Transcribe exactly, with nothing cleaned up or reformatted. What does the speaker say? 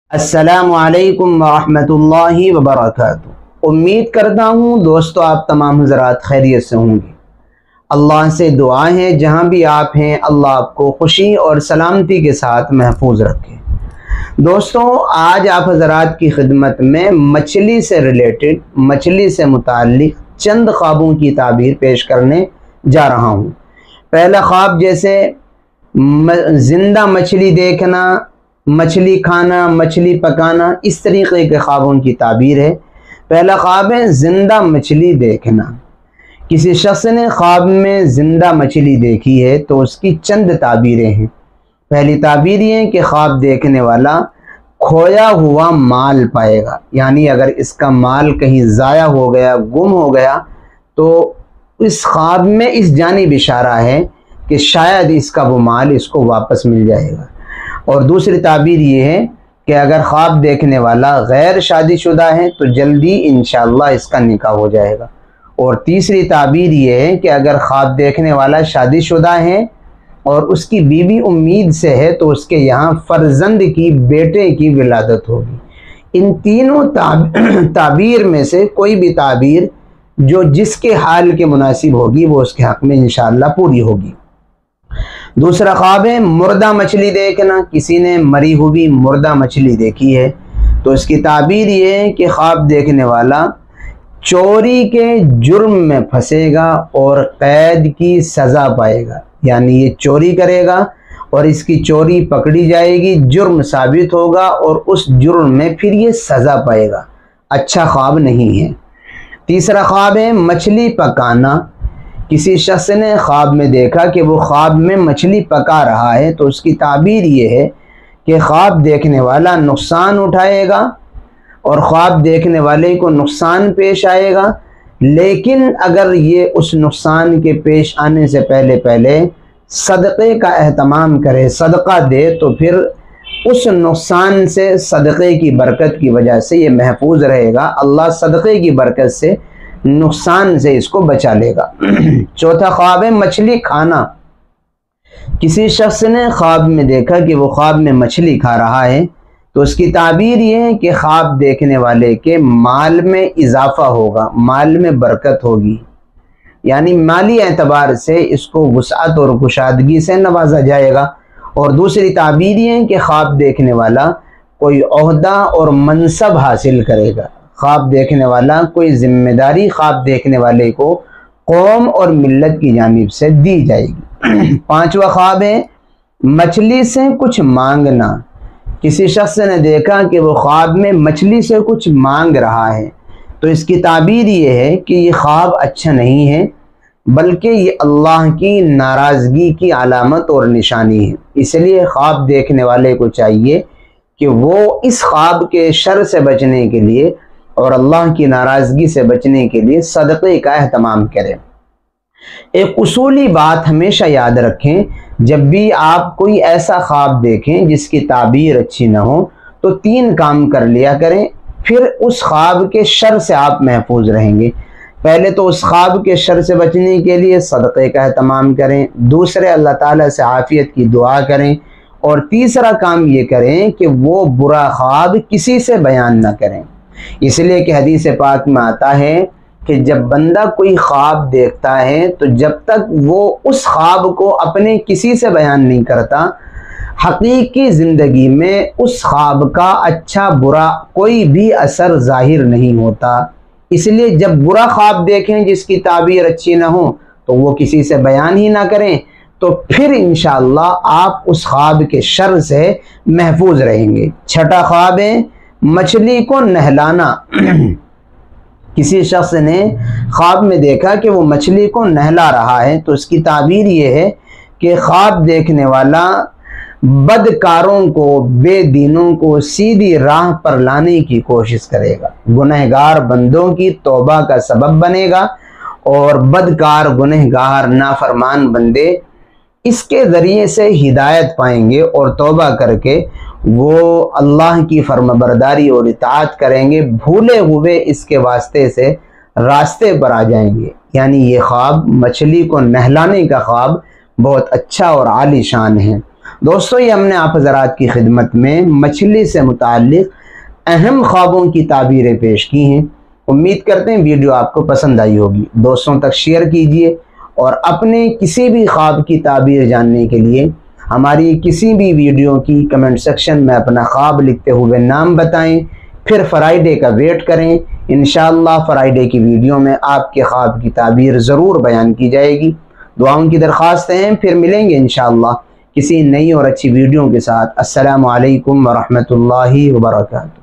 अस्सलामु अलैकुम वरहमतुल्लाहि वबरकातुहू। उम्मीद करता हूँ दोस्तों आप तमाम हज़रात खैरियत से होंगे। अल्लाह से दुआ है जहाँ भी आप हैं अल्लाह आपको खुशी और सलामती के साथ महफूज रखे। दोस्तों आज आप हज़रात की खिदमत में मछली से रिलेटेड, मछली से मुताल्लिक़ चंद ख्वाबों की ताबीर पेश करने जा रहा हूँ। पहला ख्वाब जैसे ज़िंदा मछली देखना, मछली खाना, मछली पकाना, इस तरीक़े के ख्वाबों की ताबीर है। पहला ख्वाब है ज़िंदा मछली देखना। किसी शख्स ने ख्वाब में ज़िंदा मछली देखी है तो उसकी चंद ताबीरें हैं। पहली ताबीर ये है कि ख्वाब देखने वाला खोया हुआ माल पाएगा, यानी अगर इसका माल कहीं ज़ाया हो गया, गुम हो गया, तो इस ख्वाब में इस जानिब इशारा है कि शायद इसका वो माल इसको वापस मिल जाएगा। और दूसरी ताबीर ये है कि अगर ख्वाब देखने वाला गैर शादीशुदा है तो जल्दी इंशाअल्लाह इसका निकाह हो जाएगा। और तीसरी ताबीर ये है कि अगर ख्वाब देखने वाला शादीशुदा है और उसकी बीवी उम्मीद से है तो उसके यहाँ फर्जंद की, बेटे की विलादत होगी। इन तीनों ताब, ताबीर में से कोई भी ताबीर जो जिसके हाल के मुनासिब होगी वो उसके हक़ में इंशाअल्लाह पूरी होगी। दूसरा ख्वाब है मुर्दा मछली देखना। किसी ने मरी हुई मुर्दा मछली देखी है तो इसकी ताबीर ये है कि ख्वाब देखने वाला चोरी के जुर्म में फंसेगा और कैद की सज़ा पाएगा, यानी ये चोरी करेगा और इसकी चोरी पकड़ी जाएगी, जुर्म साबित होगा और उस जुर्म में फिर ये सज़ा पाएगा। अच्छा ख्वाब नहीं है। तीसरा ख्वाब है मछली पकाना। किसी शख्स ने ख्वाब में देखा कि वो ख्वाब में मछली पका रहा है तो उसकी ताबीर ये है कि ख्वाब देखने वाला नुकसान उठाएगा और ख्वाब देखने वाले को नुकसान पेश आएगा, लेकिन अगर ये उस नुकसान के पेश आने से पहले पहले सदक़े का एहतमाम करे, सदक़ा दे, तो फिर उस नुकसान से सदक़े की बरकत की वजह से ये महफूज रहेगा। अल्लाह सदक़े की बरकत से नुकसान से इसको बचा लेगा। चौथा ख्वाब है मछली खाना। किसी शख्स ने ख्वाब में देखा कि वो ख्वाब में मछली खा रहा है तो उसकी ताबीर ये है कि ख्वाब देखने वाले के माल में इजाफा होगा, माल में बरकत होगी, यानी माली एतबार से इसको वुसअत और कुशादगी से नवाजा जाएगा। और दूसरी ताबीर ये है कि ख्वाब देखने वाला कोई ओहदा और मनसब हासिल करेगा। ख्वाब देखने वाला कोई जिम्मेदारी ख्वाब देखने वाले को कौम और मिल्लत की जानिब से दी जाएगी। पांचवा ख्वाब है मछली से कुछ मांगना। किसी शख्स ने देखा कि वो ख्वाब में मछली से कुछ मांग रहा है तो इसकी ताबीर ये है कि ये ख्वाब अच्छा नहीं है, बल्कि ये अल्लाह की नाराज़गी की अलामत और निशानी है। इसलिए ख्वाब देखने वाले को चाहिए कि वो इस ख्वाब के शर से बचने के लिए और अल्लाह की नाराज़गी से बचने के लिए सदक़े का एहतमाम करें। एक उसूली बात हमेशा याद रखें, जब भी आप कोई ऐसा ख्वाब देखें जिसकी ताबीर अच्छी न हो तो तीन काम कर लिया करें, फिर उस ख्वाब के शर से आप महफूज रहेंगे। पहले तो उस ख्वाब के शर से बचने के लिए सदक़े का एहतमाम करें, दूसरे अल्लाह ताला से आफ़ियत की दुआ करें, और तीसरा काम ये करें कि वो बुरा ख्वाब किसी से बयान न करें। इसलिए कि हदीस पाक में आता है कि जब बंदा कोई ख्वाब देखता है तो जब तक वो उस ख्वाब को अपने किसी से बयान नहीं करता, हकीकी ज़िंदगी में उस ख्वाब का अच्छा बुरा कोई भी असर ज़ाहिर नहीं होता। इसलिए जब बुरा ख्वाब देखें जिसकी ताबीर अच्छी ना हो तो वो किसी से बयान ही ना करें, तो फिर इंशाअल्लाह आप उस ख्वाब के शर से महफूज रहेंगे। छठा ख्वाब है मछली को नहलाना। किसी शख्स ने ख्वाब में देखा कि वो मछली को नहला रहा है तो उसकी ताबीर ये है कि ख्वाब देखने वाला बदकारों को, बेदीनों को सीधी राह पर लाने की कोशिश करेगा, गुनहगार बंदों की तौबा का सबब बनेगा और बदकार, गुनहगार, नाफरमान बंदे इसके ज़रिए से हिदायत पाएंगे और तौबा करके वो अल्लाह की फर्माबरदारी और इताअत करेंगे, भूले हुए इसके वास्ते से रास्ते पर आ जाएंगे। यानी ये ख्वाब, मछली को नहलाने का ख्वाब बहुत अच्छा और आलीशान है। दोस्तों, ये हमने आप हज़रात की खिदमत में मछली से मुताल्लिक़ अहम ख्वाबों की ताबीरें पेश की हैं। उम्मीद करते हैं वीडियो आपको पसंद आई होगी। दोस्तों तक शेयर कीजिए और अपने किसी भी ख्वाब की ताबीर जानने के लिए हमारी किसी भी वीडियो की कमेंट सेक्शन में अपना ख्वाब लिखते हुए नाम बताएं। फिर फ्राइडे का वेट करें। इंशाअल्लाह फ्राइडे की वीडियो में आपके ख्वाब की ताबीर ज़रूर बयान की जाएगी। दुआओं की दरख्वास्त हैं। फिर मिलेंगे इंशाअल्लाह किसी नई और अच्छी वीडियो के साथ। अस्सलामु अलैकुम व रहमतुल्लाहि व बरकातहू।